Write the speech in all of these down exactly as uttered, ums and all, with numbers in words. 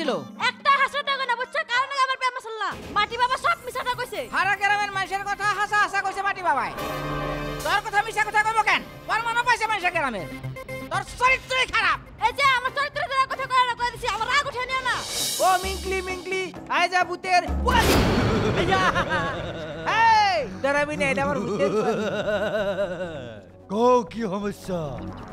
নাছিলো একটা হাসা টাকা না বুঝছ কারণে আমার প্রেম আসল না মাটি বাবা সব মিছাটা কইছে হারা গ্রামের মানুষের কথা হাসা হাসা কইছে মাটি বাবাই তোর কথা মিছা কথা কইব কেন প্রমাণ পাইছে মানুষের গ্রামের তোর চরিত্রই খারাপ এই যে আমার চরিত্র ধরে কথা কয় না কই দিছি আমার রাগ উঠে নিও না ও মিংকলি মিংকলি আই যা ভূতের পুয়ালি এই ডরাবি না এটা আমার ভূতের কো কি সমস্যা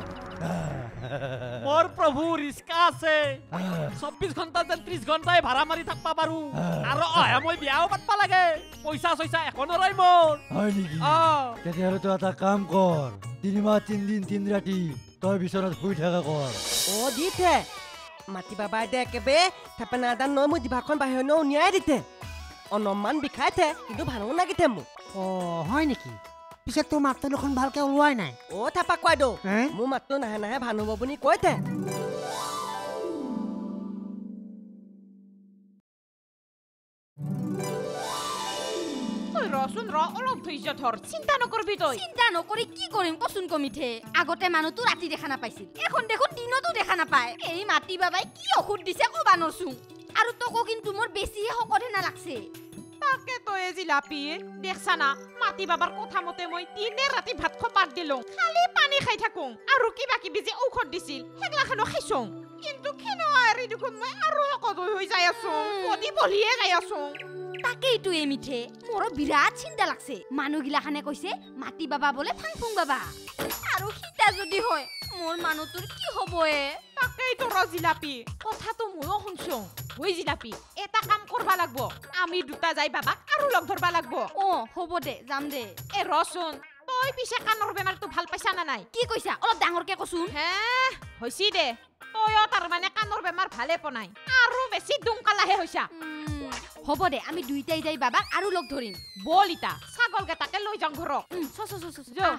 মোর প্রভু রিস্কা আছে চৌব্বিশ ঘন্টা যেন ত্ৰিশ ঘন্টাই ভাড়া মাৰি থাকবা পাৰো আৰু অহে মই বিয়াও পাতবা লাগে পইচা চইচা এখনো ৰয় মোৰ হয় নেকি অ তেতিয়াহ'লে তই এটা কাম কৰ তিনিমাহ তিনদিন তিন ৰাতি তই বিচনাত শুই থাকা কৰ ও দিতে মাটি বাবাই দে একেবে থাপেনাদান নয় মোৰ জিভাখন বাহিৰ ন উনিয়াই দিতে অনমান বিষাইতে কিন্তু ভালো লাগিতে মোক অ হয় নেকি পিছে তোৰ মাতটো দেখোন ভালকে ওলোৱাই নাই ও থাপা কয় দো হে? মোৰ মাতটো নাহে নাহে ভাল হ'ব বুলি কৈতে রসুন র অলপ ধৈর্য ধর চিন্তা নকরবি তুই চিন্তা নকরি কি করিম কসুন কমিঠে আগতে মানুহটো ৰাতি দেখা নাপাইছিল এখন দেখোন দিনতো দেখা নাপায় এই মাটি বাবাই কি ঔষধ দিছে কবা নৰছু আৰু তোকো কিন্তু মোৰ বেছিহে শকত হেনা লাগছে তাকে তই জিলাপি দেখছা না মাটি বাবার কথা মতে মই দিনে ৰাতি ভাত খোৱা দিলো খালি পানী খাই থাকো আৰু কিবা কিবি যে ঔষধ দিছিল হেগলাখানো খাইছো কিন্তু কেন আৰি দেখোন মই আৰু শকত হৈ যাই আছো বডি বলিয়ে যাই আছো তাকেইটো এই মিঠে মোৰো বিৰাট চিন্তা লাগছে মানুহগিলাখানে কৈছে মাটি বাবা বোলে ফাংফুং বাবা আৰু সিতা যদি হয় মোৰ মানুহটোৰ কি হ'ব এ তাকেই তোৰ জিলাপি কথাটো ময়ো শুনছো ওই জিলাপি এটা কাম কৰবা লাগব আমি দুটা যাই বাবাক আৰু লগ ধৰবা লাগব অ হ'ব দে যাম দে এ ৰচোন তই পিছে কাণৰ বেমাৰটো ভাল পাইছা না নাই কি কৈছা অলপ ডাঙৰকে কচোন হে হৈছি দে তয়ো তাৰমানে কাণৰ বেমাৰ ভালে পনাই আৰু বেছি দুংকালাহে হৈছা হ'ব দে আমি দুইটাই যাই বাবাক আৰু লগ ধৰিম বল ইতা ছাগলকেইটাকে লৈ যাওঁ ঘৰত চ চ চ চ যা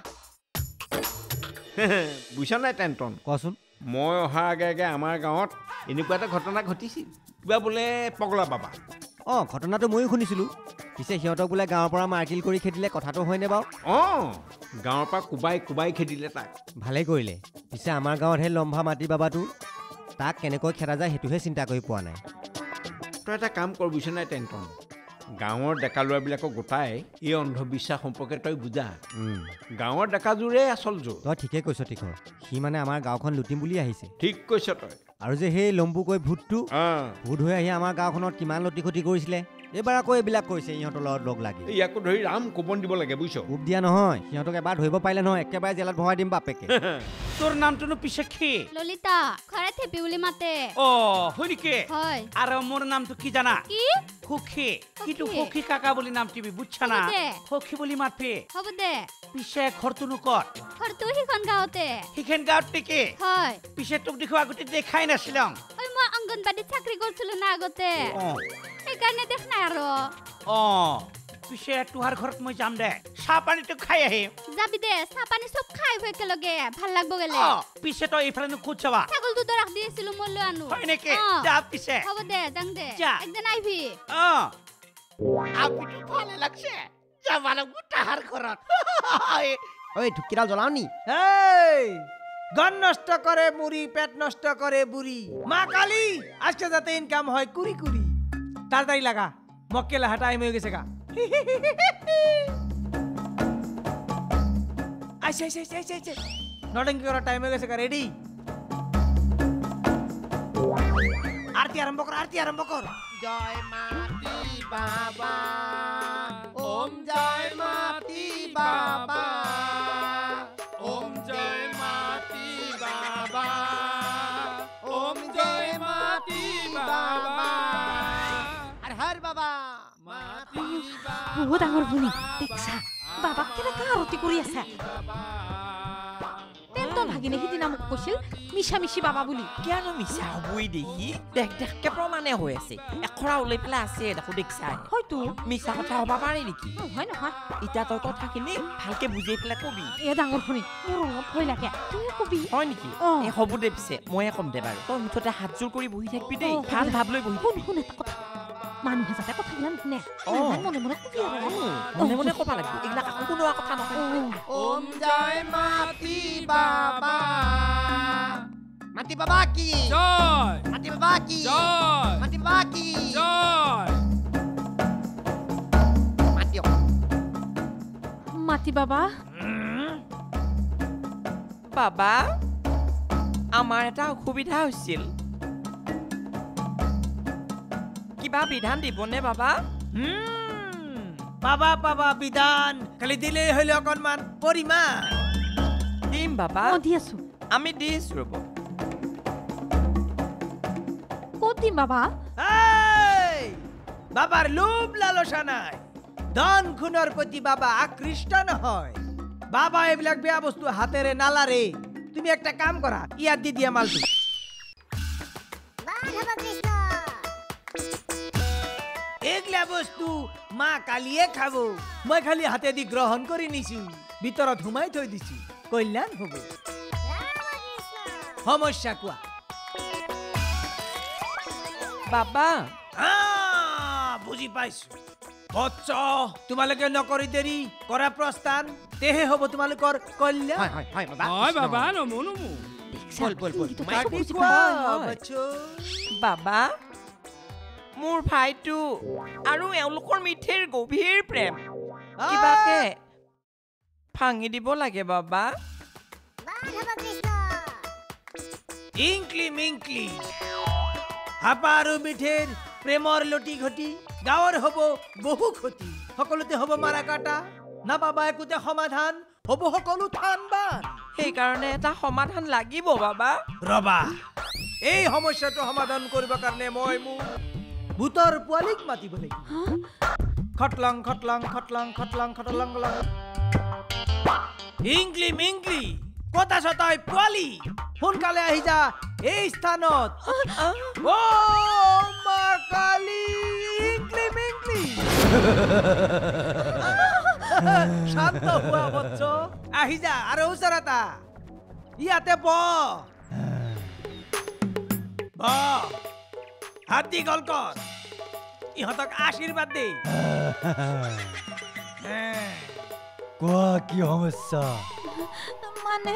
বুইছা নাই টেনটন কচোন মই অহাৰ আগে আগে আমাৰ গাঁৱত এনেকুৱা এটা ঘটনা ঘটিছিল কিবা বোলে পগলা বাবা অ ঘটনাটো ময়ো শুনিছিলোঁ পিছে সিহঁতক বোলে গাঁৱৰ পৰা মাৰ্কিল কৰি খেদিলে কথাটো হয়নে বাৰু অঁ গাঁৱৰ পৰা কোবাই কোবাই খেদিলে তাক ভালেই কৰিলে পিছে আমাৰ গাঁৱতহে লম্ভা মাটি বাবাটো তাক কেনেকৈ খেদা যায় সেইটোহে চিন্তা কৰি পোৱা নাই তই এটা কাম কৰ বুইছ নাই টেনটন গাঁৱৰ ডেকা ল'ৰাবিলাকক গোটাই এই অন্ধবিশ্বাস সম্পৰ্কে তই বুজা গাঁৱৰ ডেকাযোৰে আচল জোৰ তই ঠিকেই কৈছ তীখৰ সি মানে আমাৰ গাঁওখন লুটিম বুলি আহিছে ঠিক কৈছ তই আৰু যে সেই লম্বু কৈ ভূতটো ভূত হৈ আহি আমাৰ গাঁওখনত কিমান লটি ক্ষতি কৰিছিলে এইবাৰ আকৌ এইবিলাক কৰিছে ইহঁতৰ লগত লগ লাগি ইয়াকো ধৰি ৰাম কোপন দিব লাগে বুইছ কোপ দিয়া নহয় সিহঁতক এবাৰ ধৰিব পাৰিলে নহয় একেবাৰে জেলত ভৰাই দিম বাপেকে তোৰ নামটোনো পিছে কি ললিতা ঘৰে থেপি বুলি মাতে অ হয় নেকি হয় আৰু মোৰ নামটো কি জানা কি সখী কিন্তু সখী কাকা বুলি নাম টিবি বুঝছা না সখী বুলি মাতবি হ'ব দে পিছে ঘৰটোনো ক'ত ঘৰটো সিখন গাঁৱতে সিখন গাঁৱত নেকি হয় পিছে তোক দেখো আগতে দেখাই নাছিলং ঐ মই অংগনবাড়ীত চাকৰি কৰিছিলো না আগতে সেইকাৰণে দেখ নাই আৰু অ পিছে তোহাৰ ঘৰত মই যাম দে চাহ পানীটো খাই আহিম যাবি দে চাহ পানী চব খাই একেলগে ভাল লাগব গেলে অ পিছে তই এইফালে ক'ত যাবা ছাগল দুটা ৰাখ দিছিলো মই লৈ আনো হয় নেকি যা পিছে হ'ব দে যাং দে যা। একদিন আহিবি অ আপিটো ভালে লাগছে যাবা লাগব তাহাৰ ঘৰত ওই ঢুকিডাল জ্বলাও নি এই গন নষ্ট করে মুড়ি পেট নষ্ট করে বুড়ি মা কালী আজকে যাতে ইনকাম হয় কুড়ি কুড়ি তাড়াতাড়ি লাগা মক্কেলা হাঁটা টাইম হয়ে গেছে গা আইসে আইসে আইসে আইসে আইসে নটঙ্কি করার টাইম হয়ে গেছে গা রেডি আরতি আরম্ভ কর আরতি আরম্ভ কর জয় মাটি বাবা ওম জয় মাটি বাবা ওম জয় মাটি বাবা ওম জয় মাটি বাবা আর হর বাবা মাটি বহু ডাঙৰ ভূমি দেখছা বাবাক কেনেকা আৰতি কৰি আছে তেন্তে ভাগিনে সিদিনা মোক কৈছিল মিছা মিছি বাবা বুলি কেন মিছা হবই দেখি দেখ দেখকে প্ৰমাণে হৈ আছে এখৰা ওলাই পেলাই আছে দেখো দেখছা হয়তো মিছা কথা হবা পাৰে নেকি নহয় নহয় ইটা তই কথাখিনি ভালকে বুজাই পেলাই কবি এ ডাঙৰ ভূমি মোৰ অলপ ভয় লাগে তুমি কবি হয় নেকি এই হ'ব দে পিছে ময়ে কম দে বাৰু তই মুঠতে হাতজোৰ কৰি বহি থাকিবি দেই ভাল ভাব লৈ বহি শুন শুন এটা কথা মানুহে যাতে কথাবিলাক নুশুনে মনে মনে কবি আৰু মনে মনে ক'ব লাগিব এইবিলাক আকৌ কোনোৱা কথা নহয় ওম জয় মাটি বাবা মাটি বাবা কি জয় মাটি বাবা কি জয় মাটি বাবা কি জয় মাটিও মাটি বাবা বাবা আমাৰ এটা অসুবিধা হৈছিল কিবা বিধান দিবনে বাবা হুম, পাবা পাবা বিধান খালি দিলেই হইলে অকণমান পৰিমাণ দিম বাবা মই দি আছো আমি দিছো ৰ'ব ক'ত দিম বাবা এই, বাবার লোভ লালসা নাই ধন খুনৰ প্ৰতি বাবা আকৃষ্ট নহয় বাবা এইবিলাক বেয়া বস্তু হাতেৰে নালাৰে তুমি একটা কাম কৰা ইয়াত দি দিয়া মালটো এইগিলা বস্তু মা কালিয়ে খাব মই খালি হাতে দি গ্ৰহণ কৰি নিছো ভিতৰত সোমাই থৈ দিছো কল্যাণ হ'ব সমস্যা কোৱা বাবা আহ, বুজি পাইছো বৎস তোমালোকে নকৰি দেৰি কৰা প্ৰস্থান তেহে হ'ব তোমালোকৰ কল্যাণ হয় হয় হয় বাবা হয় বাবা নমো নমো বল বল বল বাকী কোৱা, হয়। বচ্চো। বাবা মোৰ ভাইটো আৰু এওঁলোকৰ মিঠেৰ গভীৰ প্ৰেম কিবাকে ভাঙি দিব লাগে বাবা ইংকলি মিংকলি হাপা আৰু মিঠেৰ প্ৰেমৰ লটি ঘটি গাঁৱৰ হ'ব বহু ক্ষতি সকলোতে হ'ব মাৰা কাটা নাপাবা একোতে সমাধান হ'ব সকলো থান বান সেইকাৰণে এটা সমাধান লাগিব বাবা ৰবা এই সমস্যাটো সমাধান কৰিব কাৰণে মই মোৰ ভূতৰ পোৱালিক মাতিব লাগিব খটলং খটলং খটলং খটলং খটলং খটলং ইংকলি মিংকলি কথা ছটাই পোৱালি সোনকালে আহি যা এই স্থানত ও মা কালী ইংকলি মিংকলি শান্ত হোৱা বৎস আহি যা আৰু ওচৰতা ইয়াতে ব ব হাত দীঘল কৰ ইহঁতক আশীৰ্বাদ দে কোৱা কি সমস্যা মানে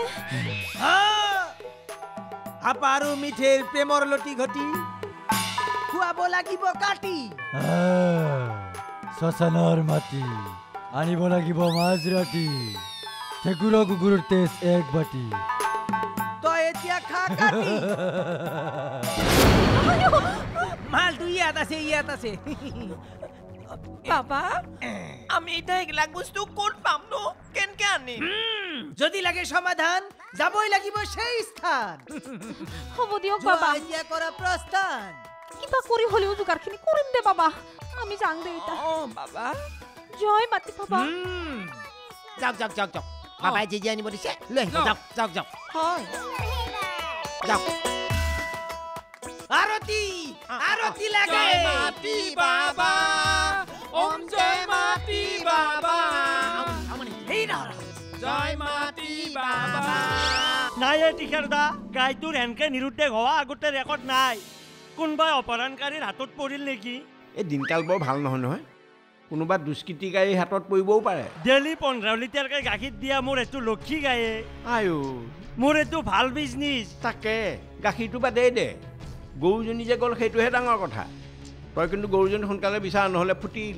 হাপা আৰু মিঠেৰ প্ৰেমৰ লটি ঘটি খুৱাব লাগিব কাটি আহ, শ্মশানৰ মাটি আনিব লাগিব মাঝৰাতি ঠেকুৰা কুকুৰৰ তেজ এক বাটি তই এতিয়া খা কাটি মালটো ইয়াত আছে ইয়াত আছে বাবা আমি এতিয়া এইবিলাক বস্তু ক'ত পাম নো কেনেকে আনিম হুম, যদি লাগে সমাধান যাবই লাগিব সেই স্থান হ'ব দিয়ক যোৱা বাবা এতিয়া কৰা প্ৰস্থান কিবা কৰি হ'লেও যোগাৰখিনি কৰিম দে বাবা আমি যাং দে এতিয়া অ বাবা জয় মাটি বাবা হুম, যাওক যাওক যাওক যাওক বাবাই যি যি আনিব দিছে লৈ আহিব যাওক যাওক যাওক হয় যাওক আৰতি আৰতি লাগে জয় মাটি বাবা ওম জয় মাটি বাবা এই নহয় জয় মাটি বাবা নাই এই টিখাৰদা গাইটোৰ হেনকে নিৰুদ্দেশ হোৱা আগতে ৰেকৰ্ড নাই কোনোবাই অপহৰণকাৰীৰ হাতত পৰিল নেকি এই দিনকাল বৰ ভাল নহয় নহয় কোনোবা দুষ্কৃতিকাৰী হাতত পৰিবও পাৰে ডেইলি পোন্ধৰ লিটাৰকৈ গাখীৰ দিয়া মোৰ এইটো লক্ষী গায়ে আয়ো মোৰ এইটো ভাল বিজনেছ তাকে গাখীৰটো বাদেই দে গৰুজনী যে গ'ল সেইটোহে ডাঙৰ কথা তই কিন্তু গৰুজনী সোনকালে বিচাৰ নহ'লে ফুটিল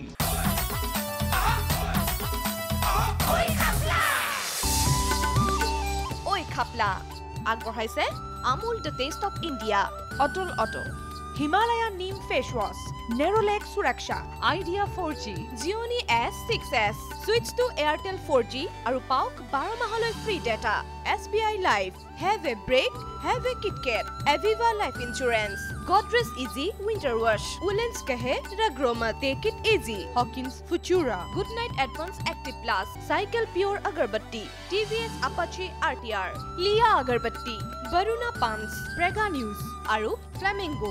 ঐ খাপলা আগবঢ়াইছে Amul the taste of India অটল অটল Himalaya neem face wash Nerolac Suraksha Idea four G জিঅ'নি এছ ছিক্স এছ switch to Airtel four G আৰু পাওক বাৰ মাহলৈ free data S B I life have a break have a KitKat Aviva life insurance Godrej easy winter wash woollens কাহে ৰগ্ৰমা take it easy Hawkins Futura Good Knight advance active plus cycle pure agarbatti TVS Apache R T R লিয়া আগৰবত্তি বৰুণা pumps Prega News আৰু Flamingo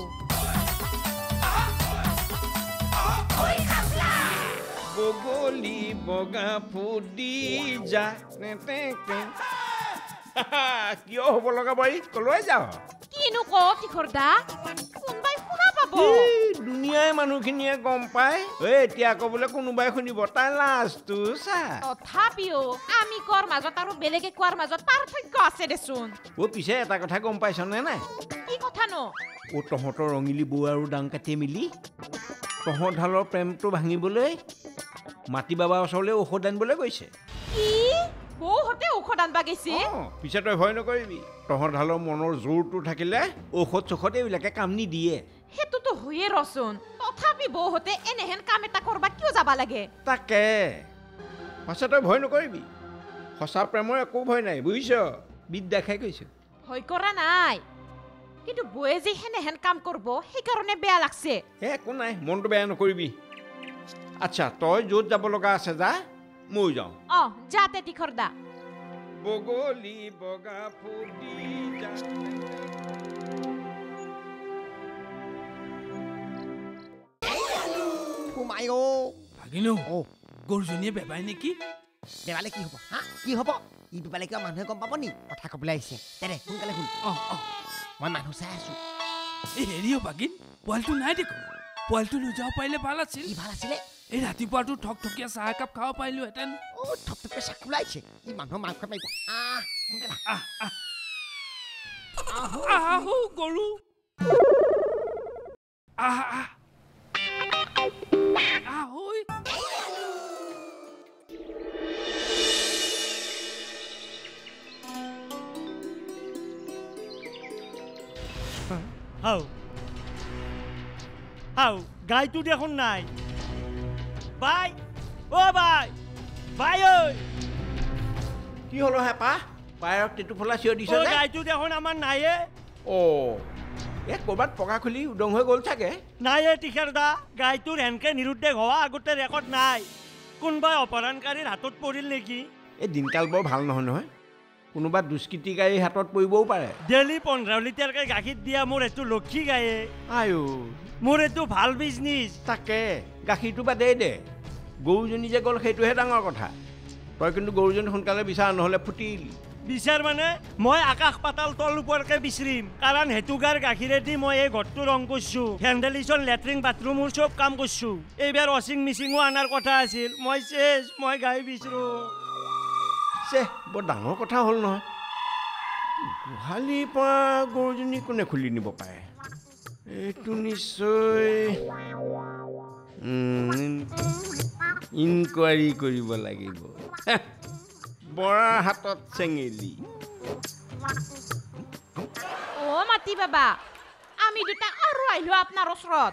বগলী বগা ফুটি যা কিয় হ'ব লগা বাৰী কলৈ যাওঁ কিনো ক টিখৰ দা কোনবাই শুনা পাব দুনিয়াৰ মানুহখিনিয়ে গম পায় ঐ এতিয়া আকৌ বোলে কোনোবাই শুনিব তাই লাজটো চা তথাপিও আমি কোৱাৰ মাজত আৰু বেলেগে কোৱাৰ মাজত পাৰ্থক্য আছে দেচোন ও পিছে এটা কথা গম পাইছনে নাই কি কথানো ও তহঁতৰ ৰঙিলী বৌ আৰু ডাং কাটিয়ে মিলি তহঁত ঢালৰ প্ৰেমটো ভাঙিবলৈ মাটি বাবা ওচৰলৈ ঔষধ আনিবলৈ গৈছে কি বৌহঁতে ঔষধ আনবা গৈছে পিছে তই ভয় নকৰিবি তহঁত ঢালৰ মনৰ জোৰটো থাকিলে ঔষধ চৌষধ এইবিলাকে কাম নিদিয়ে সেইটোতো হৈয়ে ৰচোন তথাপি বৌহঁতে এনেহেন কাম এটা কৰবা কিয় যাবা লাগে তাকে সঁচা তই ভয় নকৰিবি সঁচা প্ৰেমৰ একো ভয় নাই বুজিছ বিদ্যা খাই কৈছো ভয় কৰা নাই কিন্তু বৌয়ে যে সেনেহেন কাম কৰব সেইকাৰণে বেয়া লাগছে হে একো নাই মনটো বেয়া নকৰিবি আচ্ছা তই য'ত যাব লগা আছে যা মই যাওঁ অ যা তেতি খৰদা বগলী বগা ফুটি সোমাই অ ভাগিনো অ গৰুজনীয়ে বেবাই নেকি বেবালে কি হ'ব হা কি হ'ব ই বেবালে কিয় মানুহে গম পাব নি কথা ক'বলৈ আহিছে দে সোনকালে শুন অ অ মই মানুহ চাই আছো এই হেৰিও বাগিন পোৱালিটো নাই দেখোন পোৱালিটো লৈ যাব পাৰিলে ভাল আছিল কি ভাল আছিলে এই ৰাতিপুৱাটো ঠকঠকীয়া চাহ একাপ খাব পাৰিলোহেঁতেন অ থপথপে চাক ওলাইছে ই মানুহৰ মাংস মাৰিব আহ সোনকালে আহ আহ আহ গৰু আহ আহ আহ ঐ হাও হাও গাইটো দেখোন নাই বাই ও বাই বাই ঐ কি হলো হেপা পায়ক টেটু ফলা চিঞৰ দিছ ও গাইটো দেখোন আমাৰ নাইয়ে অ এ ক'ৰবাত পকা খুলি উদং হৈ গ'ল চাগে নাইয়ে টিখাৰ দা গাইটোৰ হেনকে নিৰুদ্দেশ হোৱা আগতে ৰেকৰ্ড নাই কোনোবাই অপহৰণকাৰীৰ হাতত পৰিল নেকি এই দিনকাল বৰ ভাল নহয় নহয় কোনোবা দুষ্কৃতিকাৰীৰ হাতত পৰিবও পাৰে ডেইলি পোন্ধৰ লিটাৰকে গাখীৰ দিয়া মোৰ এইটো লক্ষী গায়ে আয়ো মোৰ এইটো ভাল বিজনেছ তাকে গাখীৰটো বাদেই দে গৰুজনী যে গ'ল সেইটোহে ডাঙৰ কথা তই কিন্তু গৰুজনী সোনকালে বিচাৰ নহ'লে ফুটিল বিচাৰ মানে মই আকাশ পাতাল তল ওপৰকে বিচাৰিম কাৰণ হেতুগাৰ গাখীৰেদি মই এই ঘৰটো ৰং কৰিছোঁ ভেণ্টিলেশ্যন লেট্ৰিন বাথৰুমৰ চব কাম কৰিছোঁ এইবাৰ ৱাশ্বিং মেচিনো অনাৰ কথা আছিল মই চেছ মই গাই বিচাৰোঁ চে বৰ ডাঙৰ কথা হ'ল নহয় গোহালিৰ পৰা গৰুজনী কোনে খুলি নিব পাৰে এইটো নিশ্চয় ইনকুৱাৰী কৰিব লাগিব বৰাৰ হাতত চেঙেলি অ মাটি বাবা আমি দুটা আৰু আহিলো আপোনাৰ ওচৰত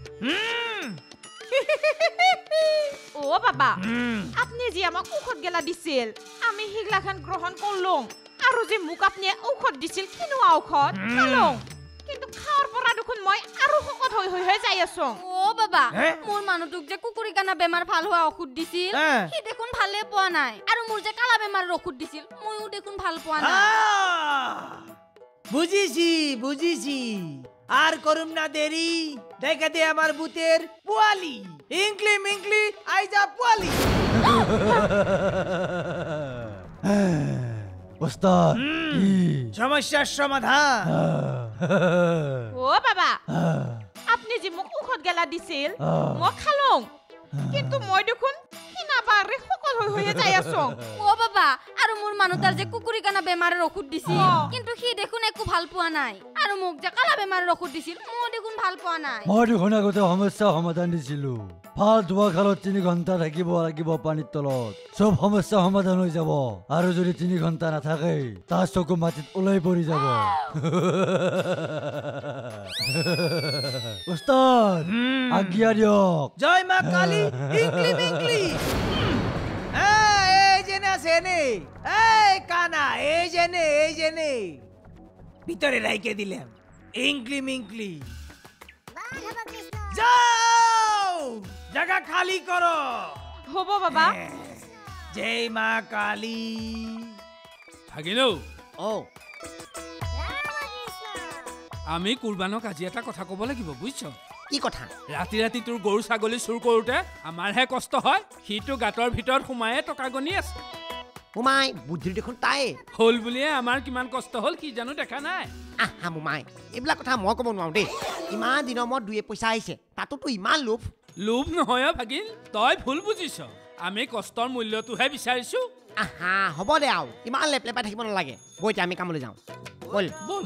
অ বাবা আপনি যে আমাক ঔষধ গেলা দিছিল আমি হিগলাখান গ্ৰহণ করলো আৰু যে মোক আপনি ঔষধ দিছিল কিনোৱা ঔষধ খালো কিন্তু খাওয়ার পৰা দেখোন মই আৰু শকত হৈ হৈ যাই আছো ও বাবা মোৰ মানুহটোক যে কুকুৰী কানা বেমাৰ ভাল হোৱা ঔষধ দিছিল সি দেখোন ভালে পোৱা নাই আৰু মোৰ যে কালা বেমাৰৰ ঔষধ দিছিল মইও দেখোন ভাল পোৱা নাই বুঝিছি বুঝিছি আর করুম না দেরি দেখে দে আমার বুতের পোয়ালি ইংলি মিংলি আইজা পোয়ালি ওস্তাদ কি সমস্যার সমাধান ও বাবা আপনি যে মোক ঔষধ গেলা দিছিল মই খালো কিন্তু মই দেখোন কিনাবারে শকত হৈ হৈ যাই আছো ও বাবা আৰু মোৰ মানুহটাৰ যে কুকুৰী কানা বেমাৰৰ ঔষধ দিছিল কিন্তু সি দেখোন একো ভাল পোৱা নাই আৰু মোক যে কালা বেমাৰৰ ঔষধ দিছিল মই দেখোন ভাল পোৱা নাই মই দেখোন আগতে সমস্যা সমাধান দিছিলো ভাল ধোৱা খালত তিনি ঘণ্টা থাকিব লাগিব পানীৰ তলত চব সমস্যা সমাধান হৈ যাব আৰু যদি তিনি ঘণ্টা নাথাকে তাৰ চকু মাটিত ওলাই পৰি যাব ওস্তাদ আজ্ঞা দিয়ক জয় মা কালী ইংলি মিংলি এই জেনে আছে নে এই কানা এই জেনে এই জেনে ভিতরে রাইকে দিলাম ইংলি মিংলি যাও জায়গা খালি করো হব বাবা জয় মা কালী ভাগিনো ও আমি কুৰবানক আজি এটা কথা ক'ব লাগিব বুজিছ কি কথা ৰাতি ৰাতি তোৰ গৰু ছাগলী চুৰ কৰোঁতে আমাৰহে কষ্ট হয় সিটো গাঁতৰ ভিতৰত সোমায়ে টকা গণি আছে সোমাই বুদ্ধি দেখোন তাই হ'ল বুলিয়ে আমাৰ কিমান কষ্ট হ'ল কি জানো দেখা নাই আহা মোমাই এইবিলাক কথা মই ক'ব নোৱাৰো দেই ইমান দিনৰ মূৰত দুই পইচা আহিছে তাতোতো ইমান লোভ লোভ নহয় ভাগিন তই ভুল বুজিছ আমি কষ্টৰ মূল্যটোহে বিচাৰিছো আহা হ'ব দে আৰু ইমান লেপ লেপাই থাকিব নালাগে বৈ এতিয়া আমি কামলৈ যাওঁ বল বল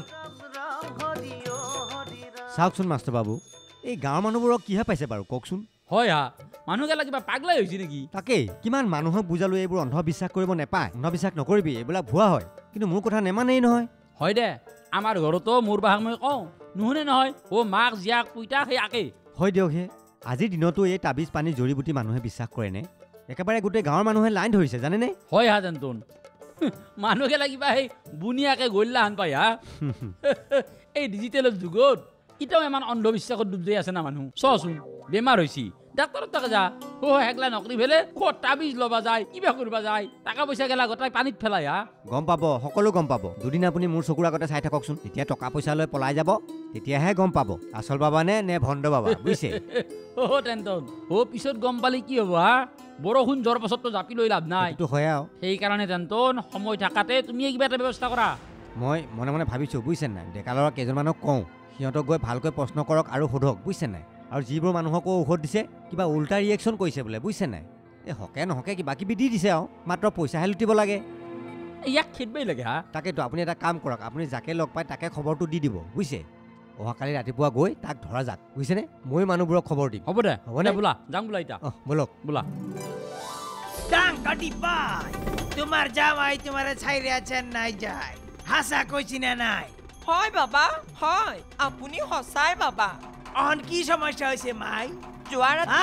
চাওকচোন মাষ্টৰ বাবু এই গাঁৱৰ মানুহবোৰক কিহে পাইছে বাৰু কওকচোন হয় হা মানুহগেলা কিবা পাগলাই হৈছে নেকি তাকেই কিমান মানুহক বুজালো এইবোৰ অন্ধবিশ্বাস কৰিব নেপায় অন্ধবিশ্বাস নকৰিবি এইবিলাক ভুৱা হয় কিন্তু মোৰ কথা নেমানেই নহয় হয় দে আমাৰ ঘৰতো মোৰ বাহাক মই কওঁ নুশুনে নহয় অ' মাক জীয়াক পুইতা সেই আকে হয় দিয়ক হে আজিৰ দিনতো এই তাবিজ পানী জড়ি বুটি মানুহে বিশ্বাস কৰেনে একেবাৰে গোটেই গাঁৱৰ মানুহে লাইন ধৰিছে জানেনে হয় হা জানতোন মানুহগেলা কিবা সেই বুনিয়াকে গল্লা হান পাই হা এই ডিজিটেলৰ যুগত ইটাও ইমান অন্ধবিশ্বাসত ডুব যাই আছে না মানুহ চচোন বেমাৰ হৈছি ডাক্তৰৰ তাকে যা অ হেগলা নকৰি ফেলে ক'ত তাবিজ ল'বা যায় কিবা কৰিব যায় টকা পইচা গেলা গোটাই পানীত পেলাই হা গম পাব সকলো গম পাব দুদিন আপুনি মোৰ চকুৰ আগতে চাই থাককচোন এতিয়া টকা পইচা লৈ পলাই যাব তেতিয়াহে গম পাব আচল বাবা নে নে ভণ্ড বাবা বুজিছে অ টেনটন অ পিছত গম পালি কি হ'ব হা বৰষুণ জ্বৰ পাছততো জাপি লৈ লাভ নাই এইটো হয় আৰু সেইকাৰণে টেনটন সময় থাকাতে তুমি কিবা এটা ব্যৱস্থা কৰা মই মনে মনে ভাবিছোঁ বুজিছে নাই ডেকা ল'ৰা কেইজনমানক কওঁ সিহঁতক গৈ ভালকৈ প্ৰশ্ন কৰক আৰু সোধক বুজিছে নাই আৰু যিবোৰ মানুহকো ঔষধ দিছে কিবা উল্টা ৰিয়েকশ্যন কৰিছে বোলে বুজিছে নাই এই হকে নহকে কিবা কিবি দি দিছে আৰু মাত্ৰ পইচাহে লুটিব লাগে ইয়াক খেদবাই লাগে হা তাকেতো আপুনি এটা কাম কৰক আপুনি যাকে লগ পায় তাকে খবৰটো দি দিব বুজিছে অহাকালি ৰাতিপুৱা গৈ তাক ধৰা যাক বুজিছেনে মই মানুহবোৰক খবৰ দিম হ'ব দে হ'ব দে বোলা যাম বোলা এতিয়া অহ বলক বোলা ডাংকাটি পাই তোমার জামাই তোমারে ছাইরে চেন্নাই যায় হাসা কইছি না নাই হয় বাবা হয় আপুনি সঁচাই বাবা অহন কি সমস্যা হয়েছে মাই যোৱা ৰাতি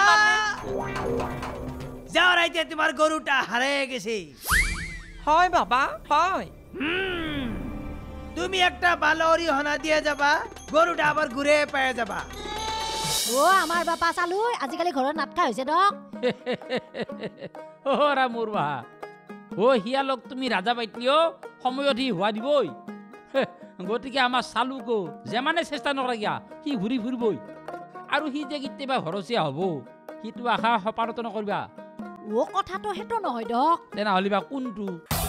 যাওয়ার রাইতে তোমার গরুটা হারিয়ে গেছে হয় বাবা হয় তুমি একটা ভালো অরিহনা দিয়ে যাবা গরুটা আবার ঘুরে পেয়ে যাবা ও আমার বাপা চালু আজিকালি ঘৰত নাটকা হৈছে দক ওরা মোর বাহা ও হিয়ালক তুমি রাজা পাইতলিও সময়ত সি হোৱা দিবই গতিকে আমাৰ চালুকো যেমানে চেষ্টা নকৰাগিয়া সি ঘূৰি ফুৰিবই আৰু সি যে কেতিয়াবা ঘৰচীয়া হ'ব সিটো আশা সপাৰত নকৰিবা ও কথাটো সেইটো নহয় দক তেনেহ'লে বা কোনটো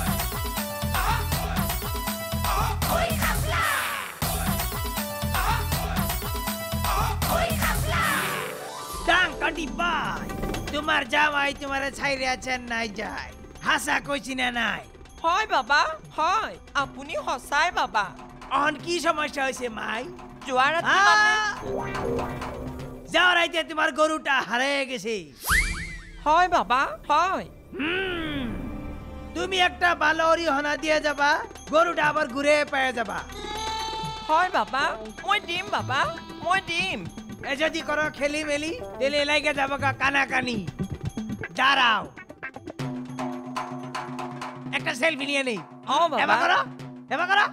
ডাংকাটি পাই তোমার জামাই তোমারে ছাইরে চেন্নাই যায় হাসা কইছি না নাই হয় বাবা হয় আপুনি সঁচাই বাবা অহন কি সমস্যা হয়েছে মাই যোৱা ৰাতি যাওয়ার রাইতে তোমার গরুটা হারিয়ে গেছে হয় বাবা হয় তুমি একটা ভালো অরিহনা দিয়ে যাবা গরুটা আবার ঘুরে পেয়ে যাবা হয় বাবা মই দিম বাবা মই দিম এ যদি করো খেলি মেলি তেলে লাগে যাবো কানা কানি দাঁড়াও একটা সেলফি নিয়ে নেই ও এবার বাবা করো এবার করো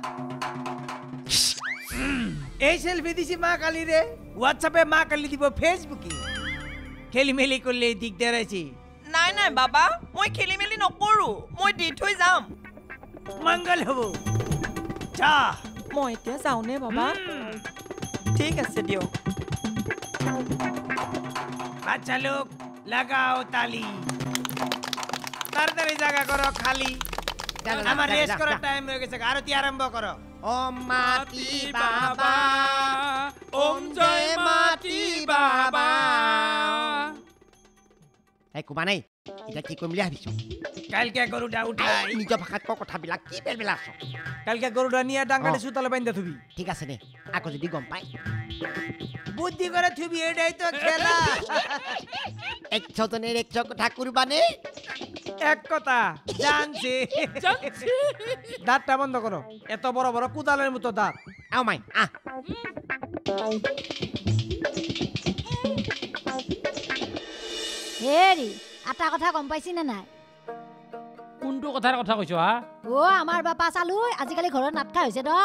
এই সেলফি দিছি মা কালী রে হোয়াটসঅ্যাপে মা কালী দিব ফেসবুকে খেলি মেলি করলে দিগদার আছে নাই নাই বাবা মই খেলি মেলি নকৰো মই দি থৈ যাম মঙ্গল হব যা মই এতিয়া যাওঁনে বাবা ঠিক আছে দিয়ক আচ্ছা লোক লাগাও তালি তাড়াতাড়ি জায়গা করো খালি আমার রেস্ট করার টাইম হয়ে গেছে আরতি আরম্ভ করো ওম মাটি বাবা ওম জয় মাটি বাবা এই কুবা নাই এটা কি কৰিম বুলি ভাবিছো কালকে গরুটা উঠাই নিজৰ ভাষাত কোৱা কথাবিলাক কি বেলবেলা আছ কালকে গরুটা নিয়ে ডাঙ্গালে সুতালে বাইন্দা থুবি ঠিক আছে দে আকৌ যদি গম পাই বুদ্ধি করে থুবি এটাই তো খেলা একশো জনের একশো কথা করবানে এক কথা জানছি দাঁতটা বন্ধ করো এত বড় বড় কুদালের মতো দাঁত আও মাই আহ হেৰি এটা কথা গম পাইছি নে নাই কোনটো কথাৰ কথা কৈছো হা ও আমাৰ বাপা চালু আজিকালি ঘৰত নাটকা হৈছে দক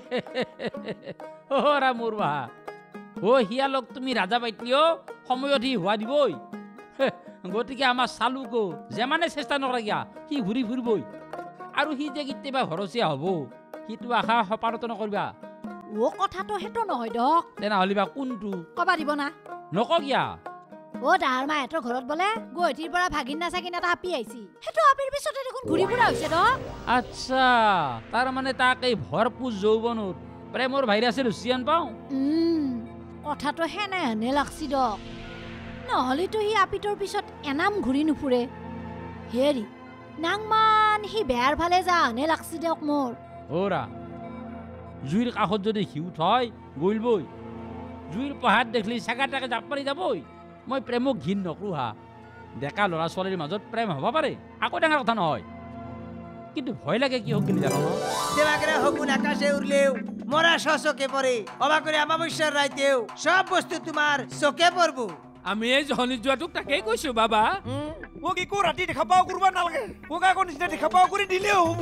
ওরা মোর বাহা ও হিয়ালক তুমি ৰাজা পাইতলিও সময়ত সি হোৱা দিবই গতিকে আমাৰ চালুকো যেমানে চেষ্টা নকৰাগিয়া সি ঘূৰি ফুৰিবই আৰু সি যে কেতিয়াবা ঘৰচীয়া হ'ব সিটো আশা সপাৰত নকৰিবা ও কথাটো সেইটো নহয় দক তেনেহ'লে বা কোনটো কবা দিব না নকগিয়া ও ডাহাৰ মাহঁতৰ ঘৰত বোলে গুৱাহাটীৰ পৰা ভাগিন নাচাকিন এটা আপি আহিছি সেইটো আপিৰ পিছতে দেখোন ঘূৰি ফুৰা হৈছে দক আচ্ছা তাৰ মানে তাক এই ভৰপূৰ যৌৱনত প্ৰেমৰ ভাইৰাছে ৰুচিয়ান পাওঁ কথাটো হেনে হেনে লাগছি দক নহ'লেতো সি আপিটোৰ পিছত এনাম ঘূৰি নুফুৰে হেৰি নাংমান সি বেয়াৰ ফালে যা হেনে লাগছি দিয়ক মোৰ ওৰা জুইৰ কাষত যদি ঘিউ থয় গ'লবই জুইৰ পাহাত দেখিলে চাগা তাকে জাপ মাৰি যাবই মই প্ৰেমক ঘিণ নকৰোঁ হা ডেকা ল'ৰা ছোৱালীৰ মাজত প্ৰেম হ'ব পাৰে আকৌ ডাঙৰ কথা নহয় কিন্তু ভয় লাগে কি হওক বুলি জানো দেৱাগৰে হগুন আকাশে উড়লেও মরা চকে পড়ে অবাক করে আমাবস্যার রাইতেও সব বস্তু তোমার চকে পড়বো আমি এই জহনি যোৱাটোক তাকেই কৈছো বাবা মোক একো ৰাতি দেখা পাওঁ কৰিব নালাগে মোক আকৌ নিচিনা দেখা পাওঁ কৰি দিলেও হ'ব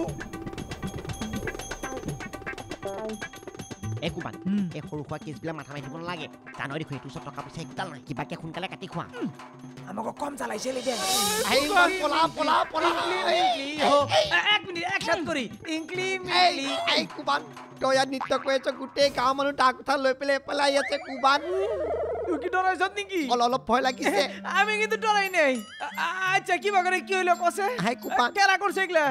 একো বান এই সৰু খোৱা কেছবিলাক মাথা মাৰি দিব নালাগে জানুৱাৰী দেখোন এইটো টকা পইচা একডাল নাই কিবাকে সোনকালে কাটি খোৱা আমাক কম চালাইছে লিদে পলা পলা পলা এক মিনিট এক সাথ করি ইংলি মিলি এই কুবান তই নৃত্য কৰি আছ গোটেই গাঁৱৰ মানুহ তাৰ কথা লৈ পেলাই পেলাই আছে কুবান তুই কি ডরাইছ নেকি অলপ ভয় লাগিছে আমি কিন্তু ডরাই নাই আচ্ছা কি বাগরে কি হইলো কসে হাই কুবান কেরা করছে এগুলা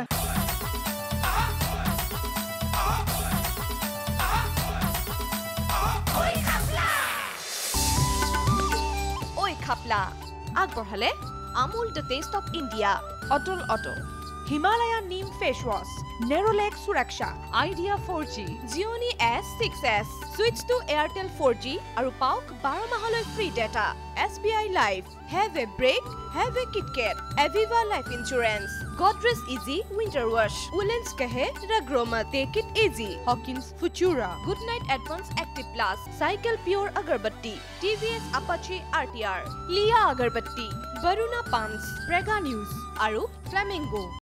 খাপলা আগবঢ়ালে Amul the taste of India অটল অটল Himalaya neem face wash Nerolac Suraksha Idea four G জিঅ'নি এছ ছিক্স এছ switch to Airtel four G আৰু পাওক বাৰ মাহলৈ free data S B I life have a break have a KitKat Aviva life insurance Godrej Easy Winter Wash Woolens Kahe Ragroma Take It Easy Hawkins Futura Good Night Advance Active Plus Cycle Pure Agarbatti T V S Apache R T R Lia Agarbatti Baruna Pumps Prega News Aru Flamingo